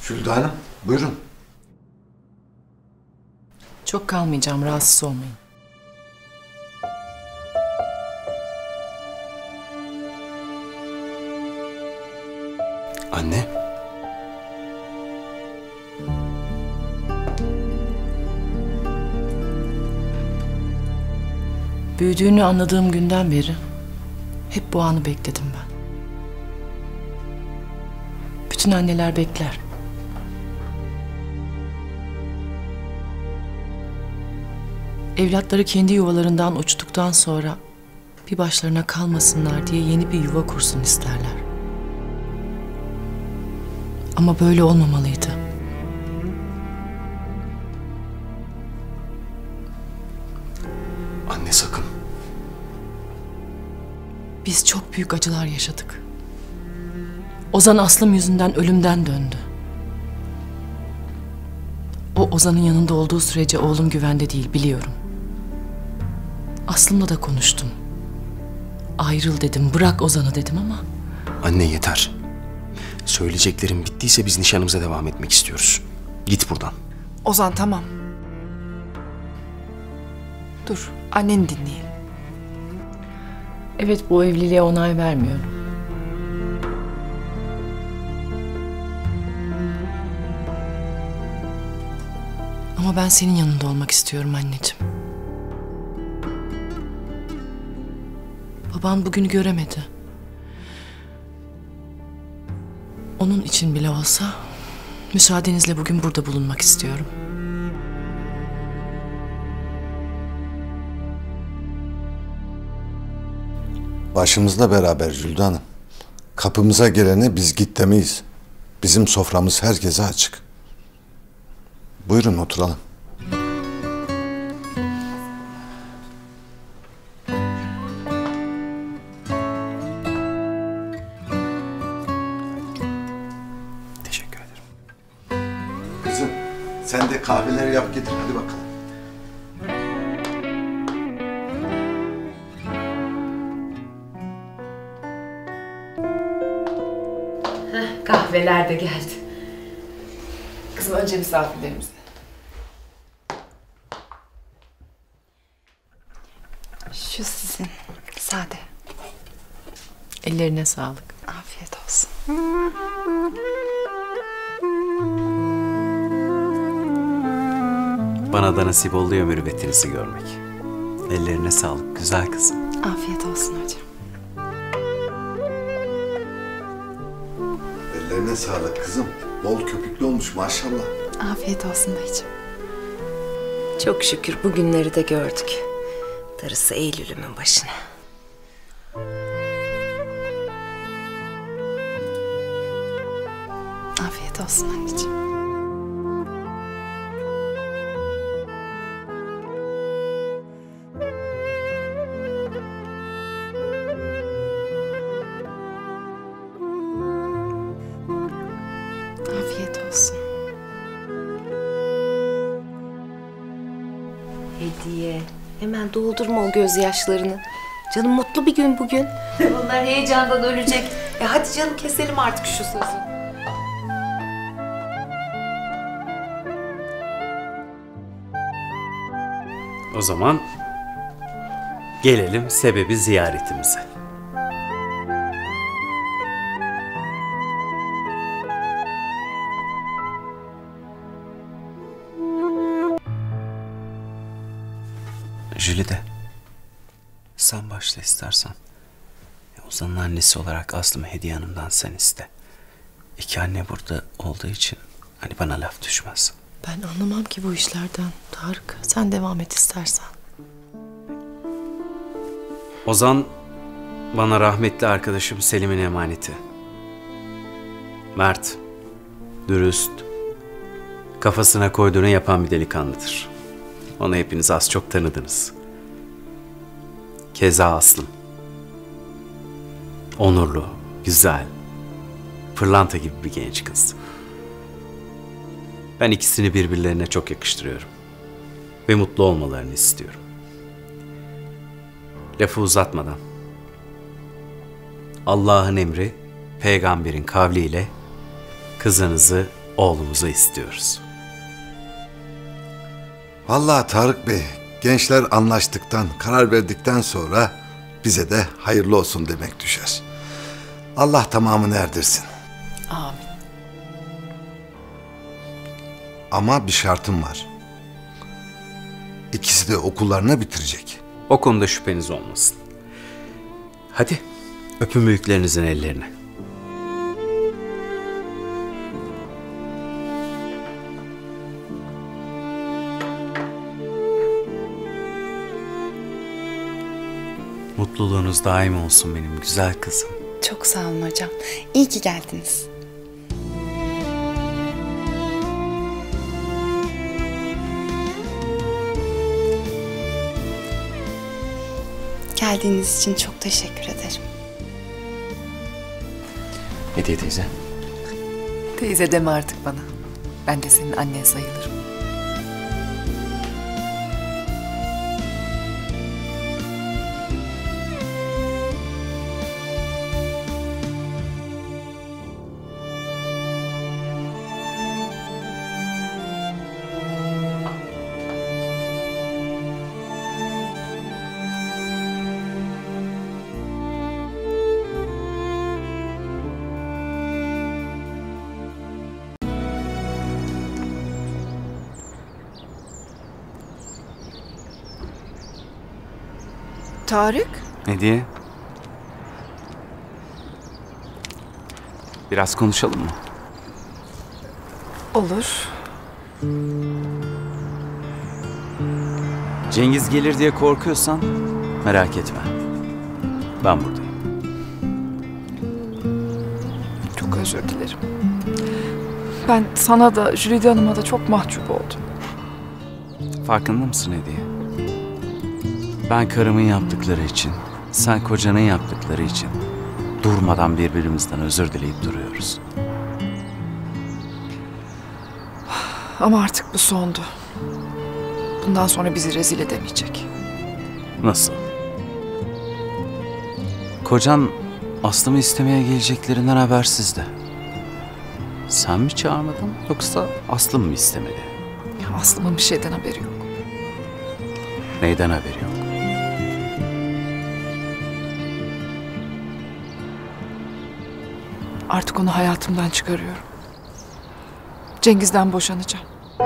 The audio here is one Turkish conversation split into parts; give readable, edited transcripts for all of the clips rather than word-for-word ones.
Jülde Hanım, buyurun. Çok kalmayacağım, rahatsız olmayın. Anne. Büyüdüğünü anladığım günden beri hep bu anı bekledim ben. Bütün anneler bekler. Evlatları kendi yuvalarından uçtuktan sonra bir başlarına kalmasınlar diye yeni bir yuva kursun isterler. Ama böyle olmamalıydı. Anne sakın. Biz çok büyük acılar yaşadık. Ozan Aslım yüzünden ölümden döndü. O Ozan'ın yanında olduğu sürece oğlum güvende değil, biliyorum. Aslım'la da konuştum. Ayrıl dedim, bırak Ozan'ı dedim ama... Anne yeter. Söyleyeceklerim bittiyse biz nişanımıza devam etmek istiyoruz. Git buradan. Ozan tamam. Dur, anneni dinleyelim. Evet, bu evliliğe onay vermiyorum. Ama ben senin yanında olmak istiyorum anneciğim. Baban bugünü göremedi. Onun için bile olsa müsaadenizle bugün burada bulunmak istiyorum. Başımızla beraber Jülde Hanım. Kapımıza gelene biz git demeyiz. Bizim soframız herkese açık. Buyurun oturalım. Teşekkür ederim. Kızım sen de kahveleri yap getir hadi bakalım. Kahveler de geldi. Kızım önce misafirlerimize. Şu sizin. Sade. Ellerine sağlık. Afiyet olsun. Bana da nasip oldu ya mürüvvetinizi görmek. Ellerine sağlık güzel kızım. Afiyet olsun hocam. Ellerine sağlık kızım. Bol köpüklü olmuş maşallah. Afiyet olsun dayıcığım. Çok şükür bugünleri de gördük. Darısı Eylül'ümün başına. Afiyet olsun anneciğim. Afiyet olsun. Hediye. Hemen doldurma o gözyaşlarını. Canım mutlu bir gün bugün. Bunlar heyecandan ölecek. Hadi canım keselim artık şu sözü. O zaman gelelim sebebi ziyaretimize. Jülide, sen başla istersen. Ozan'ın annesi olarak Aslım Hediye Hanım'dan sen iste. İki anne burada olduğu için hani bana laf düşmez. Ben anlamam ki bu işlerden Tarık. Sen devam et istersen. Ozan bana rahmetli arkadaşım Selim'in emaneti. Mert, dürüst, kafasına koyduğunu yapan bir delikanlıdır. Onu hepiniz az çok tanıdınız. Keza Aslım. Onurlu, güzel, pırlanta gibi bir genç kız. Ben ikisini birbirlerine çok yakıştırıyorum. Ve mutlu olmalarını istiyorum. Lafı uzatmadan. Allah'ın emri, peygamberin kavliyle kızınızı oğlumuzu istiyoruz. Vallahi Tarık Bey, gençler anlaştıktan, karar verdikten sonra bize de hayırlı olsun demek düşer. Allah tamamını erdirsin. Amin. Ama bir şartım var. İkisi de okullarını bitirecek. O konuda şüpheniz olmasın. Hadi öpün büyüklerinizin ellerini. Mutluluğunuz daim olsun benim güzel kızım. Çok sağ olun hocam. İyi ki geldiniz. Geldiğiniz için çok teşekkür ederim. Hediye teyze. Teyze deme artık bana. Ben de senin annen sayılırım. Tarık? Hediye. Biraz konuşalım mı? Olur. Cengiz gelir diye korkuyorsan merak etme. Ben buradayım. Çok özür dilerim. Ben sana da Jülide Hanım'a da çok mahcup oldum. Farkında mısın Hediye? Ben karımın yaptıkları için, sen kocanın yaptıkları için durmadan birbirimizden özür dileyip duruyoruz. Ama artık bu sondu. Bundan sonra bizi rezil edemeyecek. Nasıl? Kocan Aslı'mı istemeye geleceklerinden habersizdi. Sen mi çağırmadın yoksa Aslı mı istemedi? Ya Aslı'nın bir şeyden haberi yok. Neyden haberi yok? Artık onu hayatımdan çıkarıyorum. Cengiz'den boşanacağım.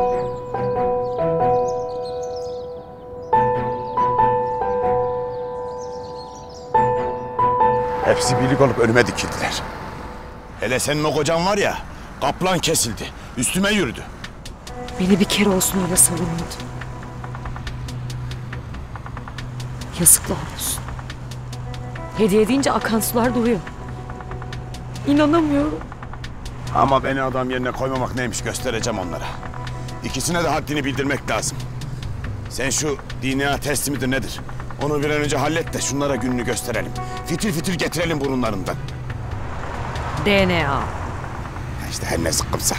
Hepsi birlik olup önüme dikildiler. Hele senin o kocan var ya, kaplan kesildi. Üstüme yürüdü. Beni bir kere olsun öyle savunmadı. Yazıklar olsun. Hediye deyince akan sular duruyor. İnanamıyorum. Ama beni adam yerine koymamak neymiş göstereceğim onlara. İkisine de haddini bildirmek lazım. Sen şu DNA testi midir nedir? Onu bir an önce hallet de şunlara gününü gösterelim. Fitil fitil getirelim burunlarından. DNA. Ya İşte her ne zıkkımsa.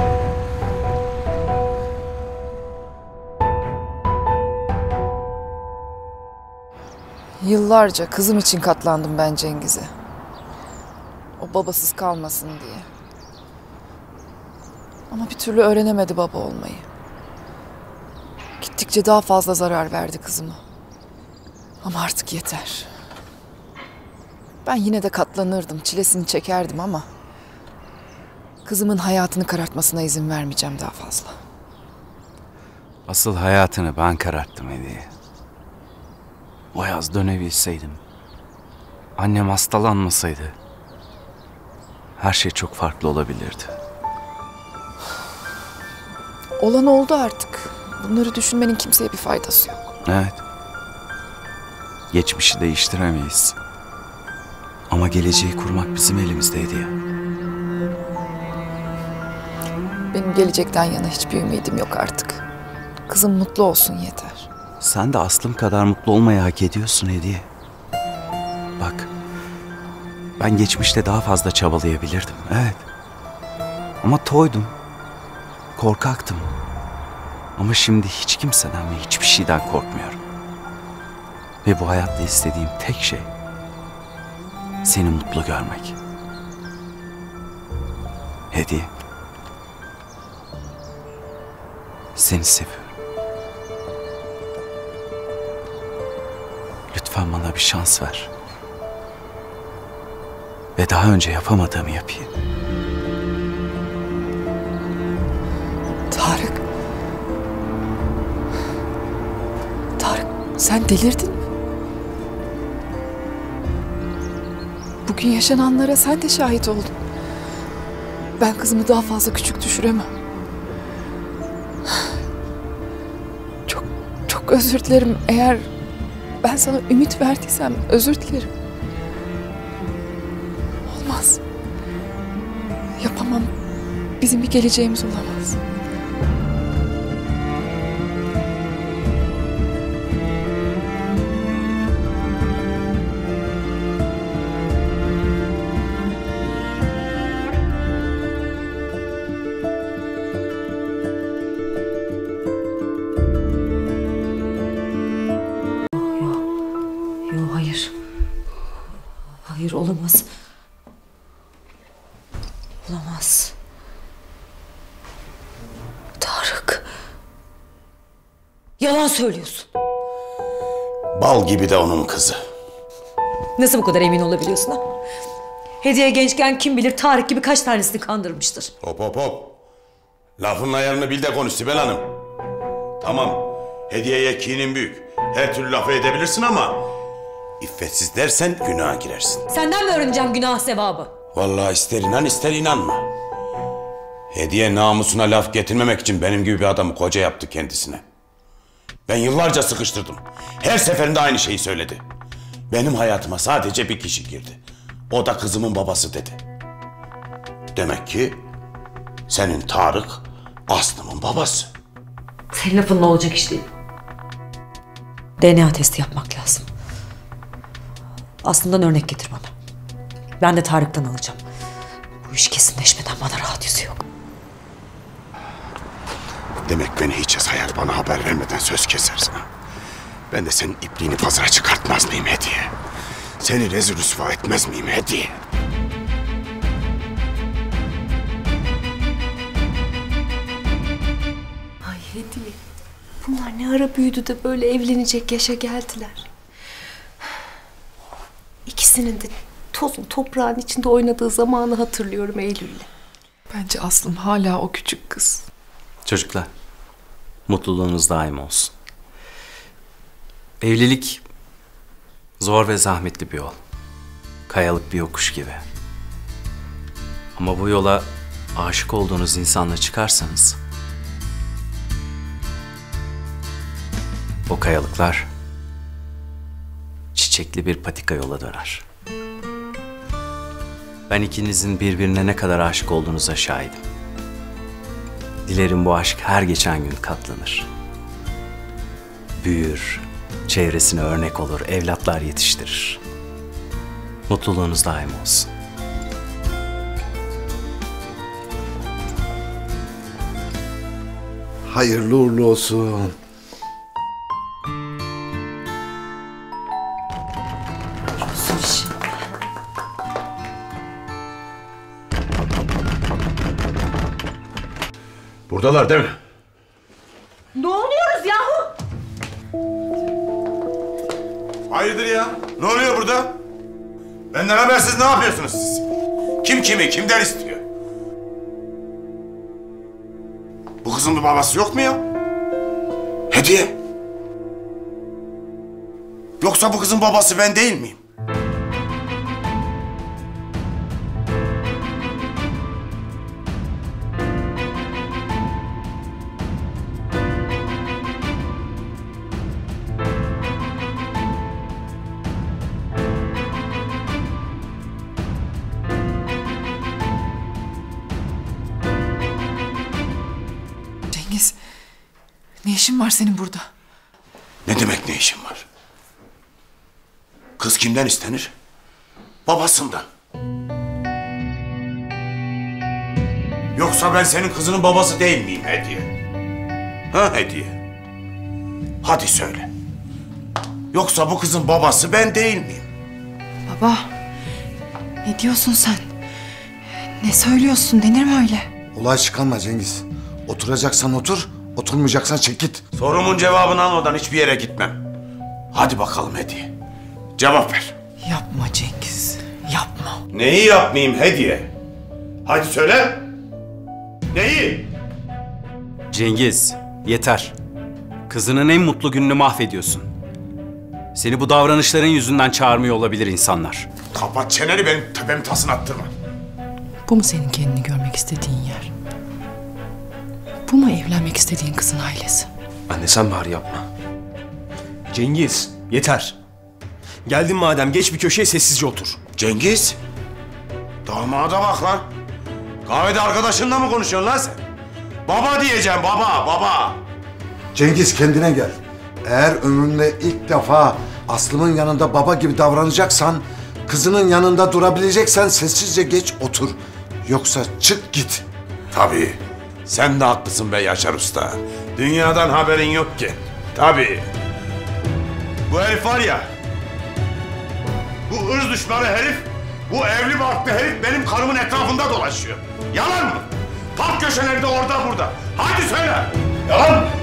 Yıllarca kızım için katlandım ben Cengiz'e. O babasız kalmasın diye. Ama bir türlü öğrenemedi baba olmayı. Gittikçe daha fazla zarar verdi kızıma. Ama artık yeter. Ben yine de katlanırdım, çilesini çekerdim ama kızımın hayatını karartmasına izin vermeyeceğim daha fazla. Asıl hayatını ben kararttım Hediye. O yaz dönebilseydim, annem hastalanmasaydı her şey çok farklı olabilirdi. Olan oldu artık. Bunları düşünmenin kimseye bir faydası yok. Evet. Geçmişi değiştiremeyiz. Ama geleceği kurmak bizim elimizdeydi ya. Benim gelecekten yana hiçbir ümidim yok artık. Kızım mutlu olsun yeter. Sen de Aslım kadar mutlu olmayı hak ediyorsun Hediye. Bak, ben geçmişte daha fazla çabalayabilirdim, evet. Ama toydum, korkaktım. Ama şimdi hiç kimseden ve hiçbir şeyden korkmuyorum. Ve bu hayatta istediğim tek şey seni mutlu görmek. Hediye, Seni seviyorum. Lütfen bana bir şans ver. Ve daha önce yapamadığımı yapayım. Tarık. Tarık, sen delirdin mi? Bugün yaşananlara sen de şahit oldun. Ben kızımı daha fazla küçük düşüremem. Çok özür dilerim. Eğer ben sana ümit verdiysem özür dilerim. Olmaz. Yapamam. Bizim bir geleceğimiz olamaz. Yok hayır. Hayır olamaz. Olamaz. Tarık. Yalan söylüyorsun. Bal gibi de onun kızı. Nasıl bu kadar emin olabiliyorsun ha? Hediye gençken kim bilir Tarık gibi kaç tanesini kandırmıştır. Hop hop hop. Lafın ayarını bil de konuş Sibel Hanım. Tamam, Hediye'ye kinin büyük. Her türlü lafı edebilirsin ama iffetsiz dersen günaha girersin. Senden mi öğreneceğim günah sevabı? Vallahi ister inan ister inanma. Hediye namusuna laf getirmemek için benim gibi bir adamı koca yaptı kendisine. Ben yıllarca sıkıştırdım. Her seferinde aynı şeyi söyledi. Benim hayatıma sadece bir kişi girdi. O da kızımın babası dedi. Demek ki senin Tarık Aslı'nın babası. Senin lafınla olacak iş değil. DNA testi yapmak lazım. Aslı'ndan örnek getir bana. Ben de Tarık'tan alacağım. Bu iş kesinleşmeden bana rahat yüzü yok. Demek beni hiç sayar, bana haber vermeden söz kesersin. Ben de senin ipliğini pazara çıkartmaz mıyım Hediye? Seni rezil rüsva etmez miyim Hediye? Ay Hediye. Bunlar ne ara büyüdü de böyle evlenecek yaşa geldiler. İkisinin de tozun toprağın içinde oynadığı zamanı hatırlıyorum Eylül'le. Bence Aslım hala o küçük kız. Çocuklar, mutluluğunuz daim olsun. Evlilik zor ve zahmetli bir yol. Kayalık bir yokuş gibi. Ama bu yola aşık olduğunuz insanla çıkarsanız o kayalıklar çiçekli bir patika yola döner. Ben ikinizin birbirine ne kadar aşık olduğunuza şahidim. Dilerim bu aşk her geçen gün katlanır. Büyür, çevresine örnek olur, evlatlar yetiştirir. Mutluluğunuz daim olsun. Hayırlı uğurlu olsun. Buradalar değil mi? Ne oluyoruz yahu? Hayırdır ya? Ne oluyor burada? Benden habersiz ne yapıyorsunuz siz? Kim kimi kimden istiyor? Bu kızın bir babası yok mu ya? Hediye. Yoksa bu kızın babası ben değil miyim? Cengiz, ne işin var senin burada? Ne demek ne işin var? Kız kimden istenir? Babasından. Yoksa ben senin kızının babası değil miyim Hediye? Ha Hediye? Hadi söyle. Yoksa bu kızın babası ben değil miyim? Baba, ne diyorsun sen? Ne söylüyorsun, denir mi öyle? Olay çıkarma Cengiz. Oturacaksan otur, Oturmayacaksan çek git. Sorumun cevabını almadan hiçbir yere gitmem. Hadi bakalım Hediye. Cevap ver. Yapma Cengiz, yapma. Neyi yapmayayım Hediye? Hadi söyle. Neyi? Cengiz, yeter. Kızının en mutlu gününü mahvediyorsun. Seni bu davranışların yüzünden çağırmıyor olabilir insanlar. Kapat çeneni, benim tepemi tasını attırma. Bu mu senin kendini görmek istediğin yer? Bu mu evlenmek istediğin kızın ailesi? Anne sen bari yapma. Cengiz, yeter. Geldin madem geç bir köşeye sessizce otur. Cengiz. Damada bak lan. Kahvede arkadaşınla mı konuşuyorsun lan sen? Baba diyeceğim, baba. Cengiz kendine gel. Eğer ömründe ilk defa Aslım'ın yanında baba gibi davranacaksan, kızının yanında durabileceksen sessizce geç otur. Yoksa çık git. Tabii. Sen de haklısın be Yaşar Usta. Dünyadan haberin yok ki. Tabii. Bu herif var ya, bu ırz düşmanı herif, bu evli barklı herif benim karımın etrafında dolaşıyor. Yalan mı? Park köşelerinde orada burada. Hadi söyle. Yalan mı?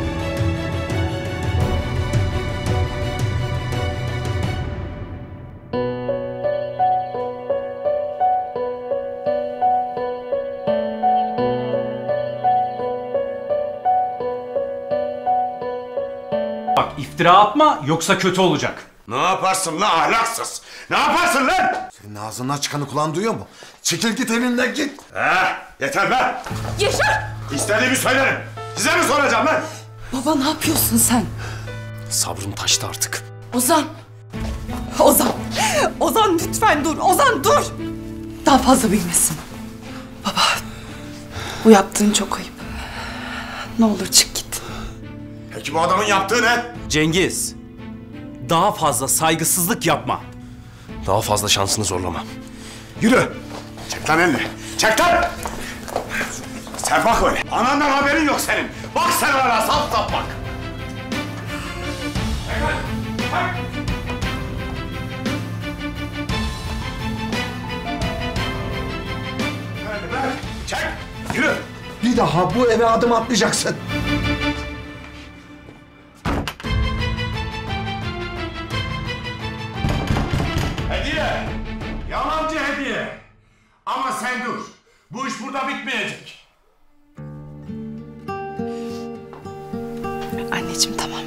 Bak iftira atma yoksa kötü olacak. Ne yaparsın lan ahlaksız? Ne yaparsın lan? Senin ağzından çıkanı kulağın duyuyor mu? Çekil git evinden git. Yeter be. Yaşar! İstediğimi söylerim. Size mi soracağım lan? Baba ne yapıyorsun sen? Sabrım taştı artık. Ozan! Ozan! Ozan lütfen dur! Ozan dur! Daha fazla bilmesin. Baba, bu yaptığın çok ayıp. Ne olur çık git. Peki bu adamın yaptığı ne? Cengiz, daha fazla saygısızlık yapma. Daha fazla şansını zorlama. Yürü. Çek lan elini. Çek lan. Sen bak öyle. Anandan haberin yok senin. Bak sen hala saf saf bak. Çek lan. Çek. Çek. Yürü. Bir daha bu eve adım atmayacaksın. Hediye. Yalancı Hediye. Ama sen dur. Bu iş burada bitmeyecek. Anneciğim tamam.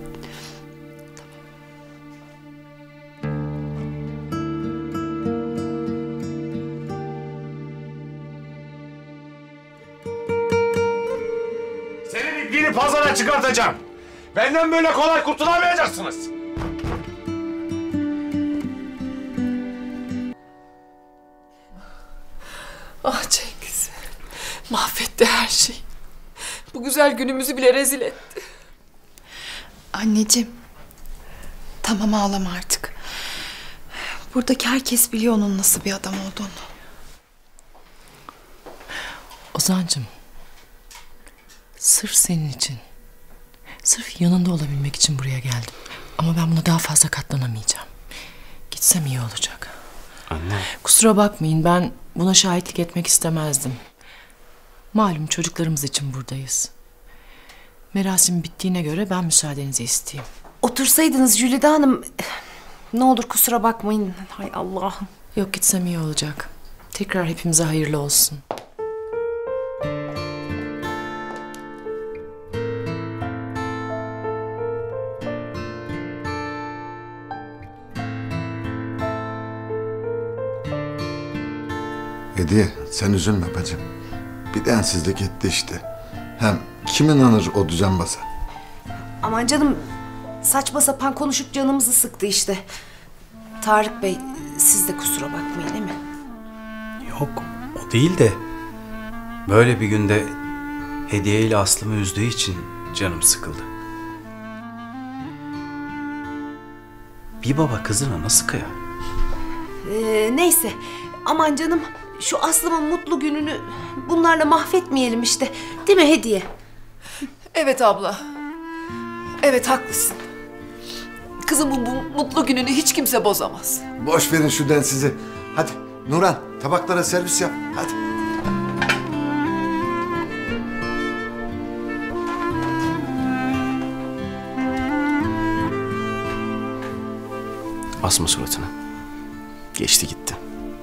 Senin ipliğini pazara çıkartacağım. Benden böyle kolay kurtulamayacaksınız. Ah Cengiz, mahvetti her şeyi. Bu güzel günümüzü bile rezil etti. Anneciğim. Tamam ağlama artık. Buradaki herkes biliyor onun nasıl bir adam olduğunu. Ozan'cığım, sırf senin için, sırf yanında olabilmek için buraya geldim. Ama ben buna daha fazla katlanamayacağım. Gitsem iyi olacak. Anne. Kusura bakmayın, ben buna şahitlik etmek istemezdim. Malum çocuklarımız için buradayız. Merasim bittiğine göre ben müsaadenizi isteyeyim. Otursaydınız Jülide Hanım. Ne olur kusura bakmayın. Hay Allah'ım. Yok, gitsem iyi olacak. Tekrar hepimize hayırlı olsun. Hediye sen üzülme bacım. Bir densizlik etti işte. Hem kim inanır o düzenbaza? Aman canım, saçma sapan konuşup canımızı sıktı işte. Tarık Bey, siz de kusura bakmayın değil mi? Yok, o değil de böyle bir günde Hediye ile Aslım'ı üzdüğü için canım sıkıldı. Bir baba kızına nasıl kıyar? Neyse, aman canım, şu Aslım'ın mutlu gününü bunlarla mahvetmeyelim işte. Değil mi Hediye? Evet abla. Evet haklısın. Kızımın bu mutlu gününü hiç kimse bozamaz. Boş verin şu densizi. Hadi Nurhan tabaklara servis yap. Hadi. Asma suratını. Geçti gitti.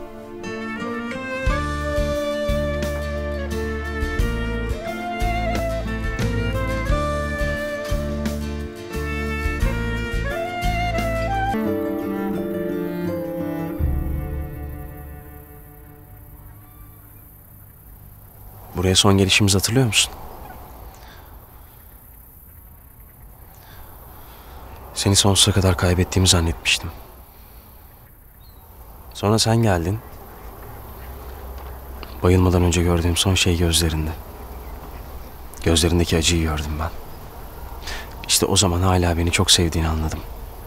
Buraya son gelişimizi hatırlıyor musun? Seni sonsuza kadar kaybettiğimi zannetmiştim. Sonra sen geldin. Bayılmadan önce gördüğüm son şey gözlerinde. Gözlerindeki acıyı gördüm ben. İşte o zaman hala beni çok sevdiğini anladım.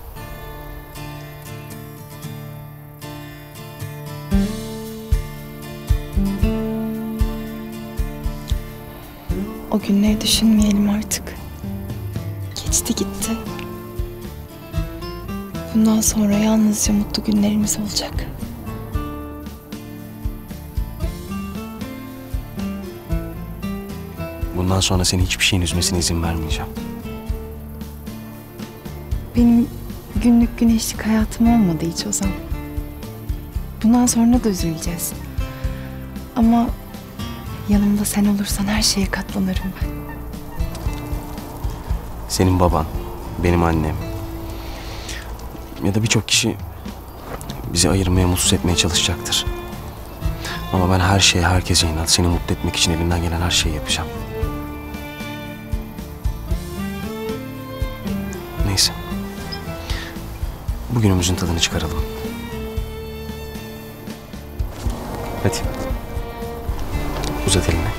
O günleri düşünmeyelim artık. Geçti gitti. Bundan sonra yalnızca mutlu günlerimiz olacak. Bundan sonra seni hiçbir şeyin üzmesine izin vermeyeceğim. Benim günlük güneşlik hayatım olmadı hiç Ozan. Bundan sonra da üzüleceğiz. Ama yanımda sen olursan her şeye katlanırım ben. Senin baban, benim annem ya da birçok kişi bizi ayırmaya, mutsuz etmeye çalışacaktır. Ama ben her şeye, herkese inat, seni mutlu etmek için elimden gelen her şeyi yapacağım. Neyse. Bugünümüzün tadını çıkaralım. Hadi. Uzat elini.